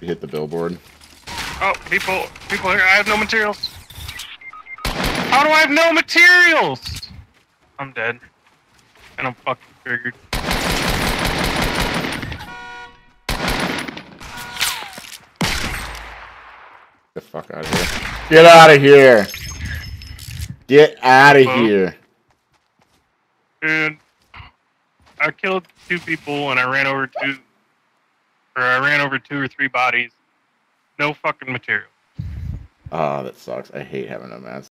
You hit the billboard. Oh, people here. I have no materials. How do I have no materials? I'm dead. And I'm fucking triggered. Get the fuck out of here. Get out of here. Get out of here. Dude, I killed 2 people and I ran over 2 or 3 bodies. No fucking material. Oh, that sucks. I hate having no mats.